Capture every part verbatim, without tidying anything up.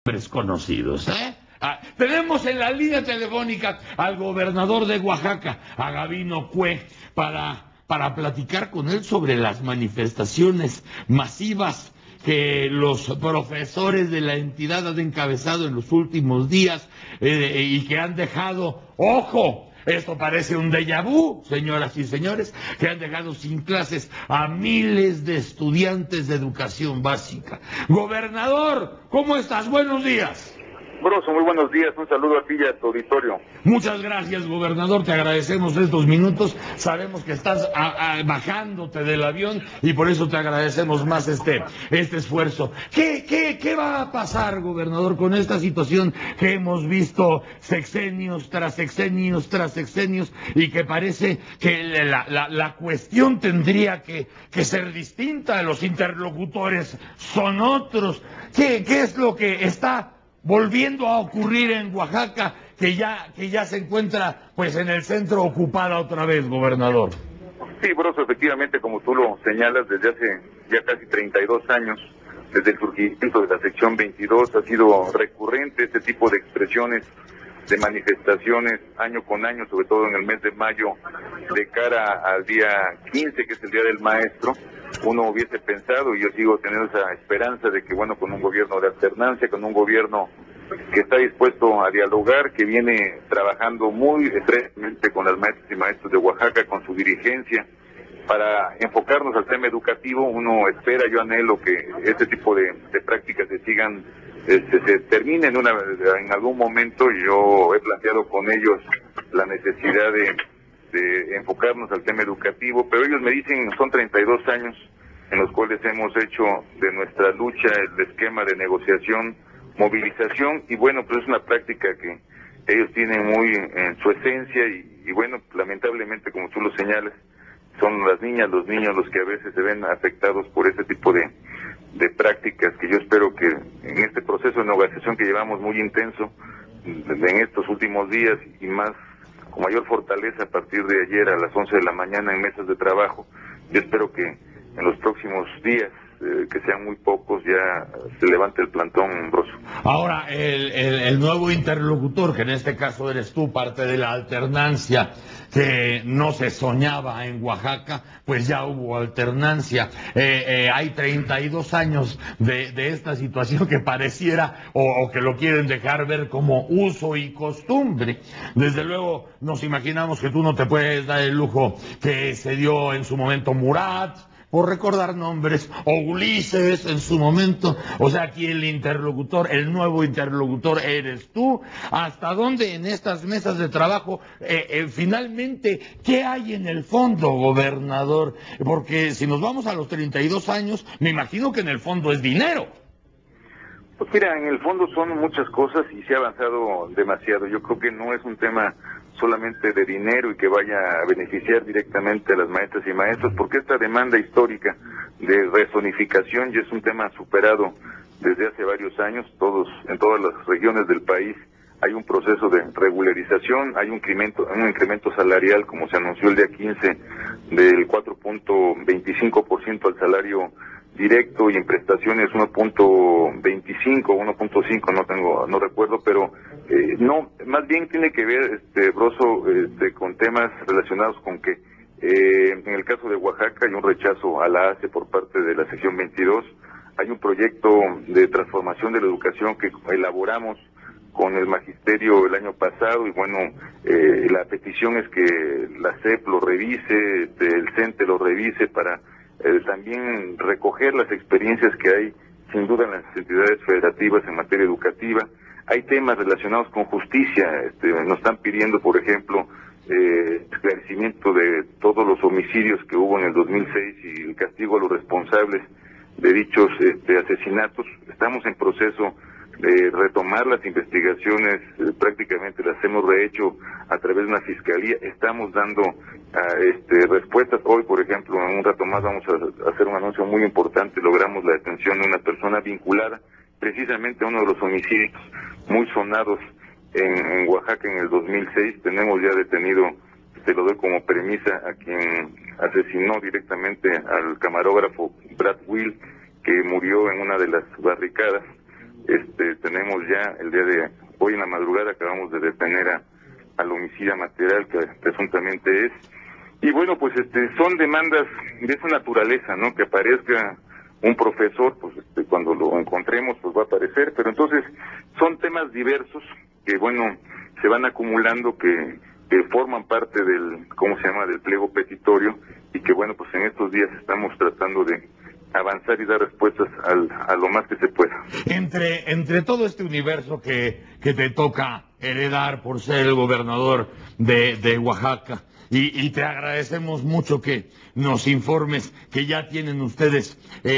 Nombres conocidos, ¿eh? Ah, tenemos en la línea telefónica al gobernador de Oaxaca, a Gabino Cue, para, para platicar con él sobre las manifestaciones masivas que los profesores de la entidad han encabezado en los últimos días eh, y que han dejado, ¡ojo! Esto parece un déjà vu, señoras y señores, que han dejado sin clases a miles de estudiantes de educación básica. Gobernador, ¿cómo estás? Buenos días. Broso, muy buenos días, un saludo a ti y a tu auditorio. Muchas gracias, gobernador, te agradecemos estos minutos, sabemos que estás a, a, bajándote del avión y por eso te agradecemos más este, este esfuerzo. ¿Qué, qué, ¿Qué va a pasar, gobernador, con esta situación que hemos visto sexenios tras sexenios tras sexenios y que parece que la, la, la cuestión tendría que, que ser distinta, los interlocutores son otros? ¿Qué, qué es lo que está volviendo a ocurrir en Oaxaca, que ya que ya se encuentra pues en el centro ocupada otra vez, gobernador? Sí, Broso, efectivamente, como tú lo señalas, desde hace ya casi treinta y dos años, desde el surgimiento de la sección veintidós, ha sido recurrente este tipo de expresiones, de manifestaciones, año con año, sobre todo en el mes de mayo, de cara al día quince, que es el Día del Maestro. Uno hubiese pensado, y yo sigo teniendo esa esperanza de que, bueno, con un gobierno de alternancia, con un gobierno que está dispuesto a dialogar, que viene trabajando muy estrechamente con las maestras y maestros de Oaxaca, con su dirigencia, para enfocarnos al tema educativo. Uno espera, yo anhelo que este tipo de, de prácticas se sigan, este, se terminen una, en algún momento. Yo he planteado con ellos la necesidad de de enfocarnos al tema educativo, pero ellos me dicen, son treinta y dos años en los cuales hemos hecho de nuestra lucha el esquema de negociación, movilización, y bueno, pues es una práctica que ellos tienen muy en su esencia, y, y bueno, lamentablemente, como tú lo señalas, son las niñas, los niños los que a veces se ven afectados por este tipo de, de prácticas, que yo espero que en este proceso de negociación que llevamos muy intenso, en estos últimos días y más con mayor fortaleza a partir de ayer a las once de la mañana en mesas de trabajo. Yo espero que en los próximos días, eh, que sean muy pocos, ya se levante el plantón, Broso. Ahora, el, el, el nuevo interlocutor, que en este caso eres tú, parte de la alternancia que no se soñaba en Oaxaca, pues ya hubo alternancia. Eh, eh, hay treinta y dos años de, de esta situación que pareciera, o, o que lo quieren dejar ver como uso y costumbre. Desde luego, nos imaginamos que tú no te puedes dar el lujo que se dio en su momento Murat, por recordar nombres, o Ulises en su momento. O sea, aquí el interlocutor, el nuevo interlocutor eres tú. ¿Hasta dónde en estas mesas de trabajo, eh, eh, finalmente, qué hay en el fondo, gobernador? Porque si nos vamos a los treinta y dos años, me imagino que en el fondo es dinero. Pues mira, en el fondo son muchas cosas y se ha avanzado demasiado. Yo creo que no es un tema solamente de dinero y que vaya a beneficiar directamente a las maestras y maestros, porque esta demanda histórica de rezonificación ya es un tema superado desde hace varios años. Todos, en todas las regiones del país hay un proceso de regularización, hay un incremento, un incremento salarial, como se anunció el día quince, del cuatro punto veinticinco por ciento al salario directo, y en prestaciones uno punto veinticinco, uno punto cinco, no tengo, no recuerdo, pero eh, no, más bien tiene que ver, este Broso, este, con temas relacionados con que eh, en el caso de Oaxaca hay un rechazo a la A C E por parte de la sección veintidós, hay un proyecto de transformación de la educación que elaboramos con el magisterio el año pasado, y bueno, eh, la petición es que la C E P lo revise, este, el CENTE lo revise para Eh, también recoger las experiencias que hay, sin duda, en las entidades federativas en materia educativa. Hay temas relacionados con justicia. Este, nos están pidiendo, por ejemplo, eh, esclarecimiento de todos los homicidios que hubo en el dos mil seis y el castigo a los responsables de dichos este, asesinatos. Estamos en proceso de retomar las investigaciones, eh, prácticamente las hemos rehecho a través de una fiscalía. Estamos dando uh, este, respuestas. Hoy, por ejemplo, en un rato más vamos a, a hacer un anuncio muy importante. Logramos la detención de una persona vinculada precisamente a uno de los homicidios muy sonados en, en Oaxaca en el dos mil seis. Tenemos ya detenido, te lo doy como premisa, a quien asesinó directamente al camarógrafo Brad Will, que murió en una de las barricadas. Este, tenemos ya el día de hoy en la madrugada acabamos de detener a, al homicida material que presuntamente es. Y bueno, pues este son demandas de esa naturaleza, ¿no? Que aparezca un profesor, pues este, cuando lo encontremos, pues va a aparecer, pero entonces son temas diversos que, bueno, se van acumulando, que, que forman parte del, ¿cómo se llama?, del pliego petitorio, y que, bueno, pues en estos días estamos tratando de avanzar y dar respuestas al, a lo más que se pueda. Entre, entre todo este universo que, que te toca heredar por ser el gobernador de, de Oaxaca, y, y te agradecemos mucho que nos informes que ya tienen ustedes,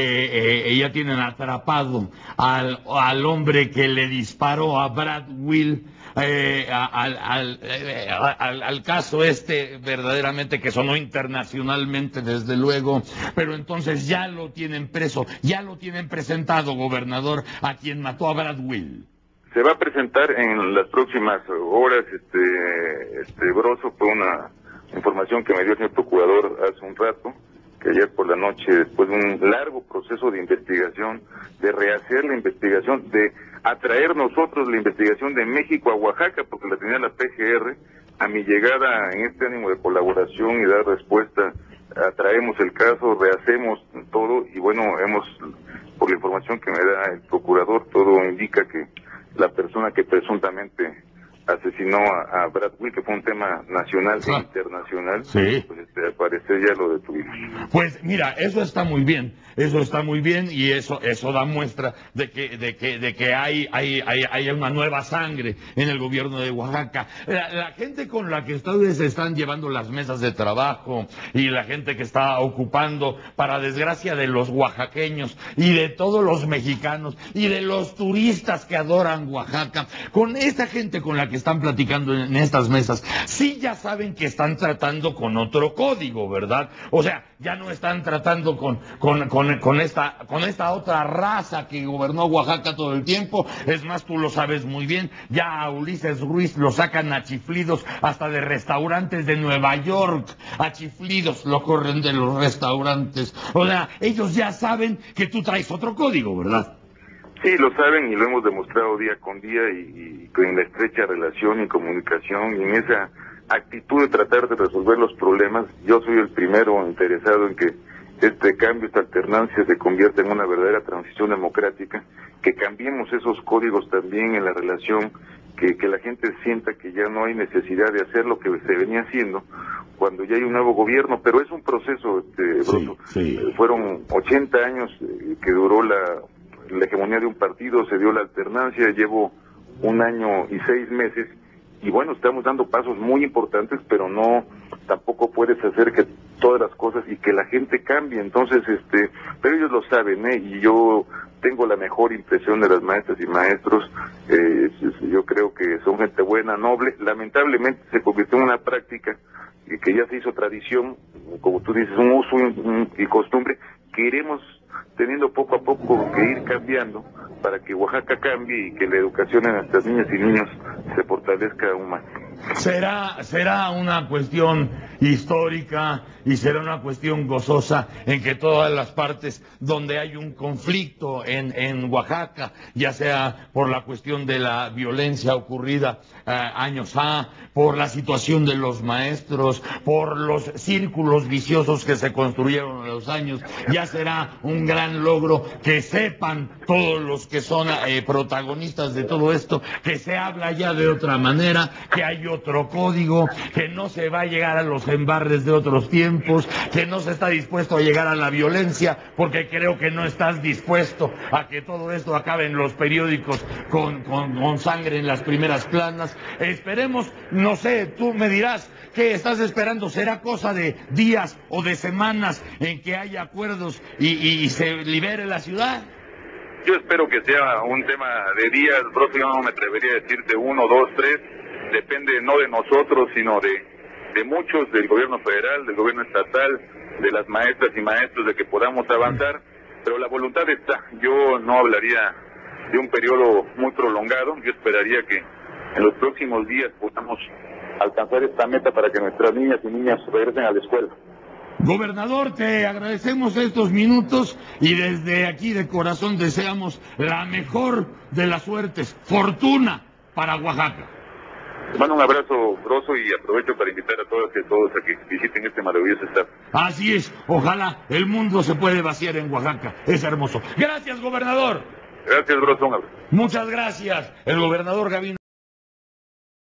eh, eh, ya tienen atrapado al, al hombre que le disparó a Brad Will, eh, al, al, eh, al, al caso este verdaderamente que sonó internacionalmente desde luego, pero entonces ya lo tienen preso, ya lo tienen presentado, gobernador, a quien mató a Brad Will. Se va a presentar en las próximas horas, este, este Broso, fue una información que me dio el señor procurador hace un rato, que ayer por la noche, después de un largo proceso de investigación, de rehacer la investigación, de atraer nosotros la investigación de México a Oaxaca, porque la tenía la P G R, a mi llegada en este ánimo de colaboración y dar respuesta, atraemos el caso, rehacemos todo, y bueno, hemos, por la información que me da el procurador, todo indica que la persona que presuntamente asesinó a, a Brad Will, que fue un tema nacional e internacional, sí. Pues este, al parecer ya lo detuvimos. Pues mira, eso está muy bien, eso está muy bien, y eso eso da muestra de que de que de que hay hay hay, hay una nueva sangre en el gobierno de Oaxaca. La, la gente con la que ustedes están llevando las mesas de trabajo y la gente que está ocupando, para desgracia de los oaxaqueños y de todos los mexicanos y de los turistas que adoran Oaxaca, con esta gente con la que están platicando en estas mesas, sí ya saben que están tratando con otro código, ¿verdad? O sea, ya no están tratando con, con, con, con, esta, con esta otra raza que gobernó Oaxaca todo el tiempo. Es más, tú lo sabes muy bien, ya a Ulises Ruiz lo sacan a chiflidos hasta de restaurantes de Nueva York, a chiflidos lo corren de los restaurantes. O sea, ellos ya saben que tú traes otro código, ¿verdad? Sí, lo saben y lo hemos demostrado día con día, y, y con la estrecha relación y comunicación y en esa actitud de tratar de resolver los problemas. Yo soy el primero interesado en que este cambio, esta alternancia se convierta en una verdadera transición democrática, que cambiemos esos códigos también en la relación, que, que la gente sienta que ya no hay necesidad de hacer lo que se venía haciendo cuando ya hay un nuevo gobierno, pero es un proceso, este, Broso. Sí, sí. Fueron ochenta años eh, que duró la la hegemonía de un partido, se dio la alternancia, llevo un año y seis meses, y bueno, estamos dando pasos muy importantes, pero no, tampoco puedes hacer que todas las cosas y que la gente cambie, entonces, este, pero ellos lo saben, ¿eh? Y yo tengo la mejor impresión de las maestras y maestros, eh, yo creo que son gente buena, noble. Lamentablemente se convirtió en una práctica y que ya se hizo tradición, como tú dices, un uso y costumbre. Queremos, teniendo poco a poco que ir cambiando para que Oaxaca cambie y que la educación en nuestras niñas y niños se fortalezca aún más. Será, será una cuestión histórica y será una cuestión gozosa en que todas las partes donde hay un conflicto en, en Oaxaca, ya sea por la cuestión de la violencia ocurrida eh, años A, por la situación de los maestros, por los círculos viciosos que se construyeron en los años, ya será un gran logro que sepan todos los que son eh, protagonistas de todo esto, que se habla ya de otra manera, que hay otro código, que no se va a llegar a los embarres de otros tiempos, que no se está dispuesto a llegar a la violencia, porque creo que no estás dispuesto a que todo esto acabe en los periódicos con, con, con sangre en las primeras planas. Esperemos, no sé, tú me dirás qué estás esperando. ¿Será cosa de días o de semanas en que haya acuerdos y, y, y se libere la ciudad? Yo espero que sea un tema de días, bro. Yo no me atrevería a decirte uno, dos, tres. Depende no de nosotros, sino de, de muchos, del gobierno federal, del gobierno estatal, de las maestras y maestros, de que podamos avanzar, pero la voluntad está. Yo no hablaría de un periodo muy prolongado, yo esperaría que en los próximos días podamos alcanzar esta meta para que nuestras niñas y niñas regresen a la escuela. Gobernador, te agradecemos estos minutos y desde aquí de corazón deseamos la mejor de las suertes, fortuna para Oaxaca. Te mando un abrazo, Broso, y aprovecho para invitar a todas y a todos a que visiten este maravilloso estado. Así es, ojalá el mundo se puede vaciar en Oaxaca, es hermoso. Gracias, gobernador. Gracias, Broso. Muchas gracias, el gobernador Gavino.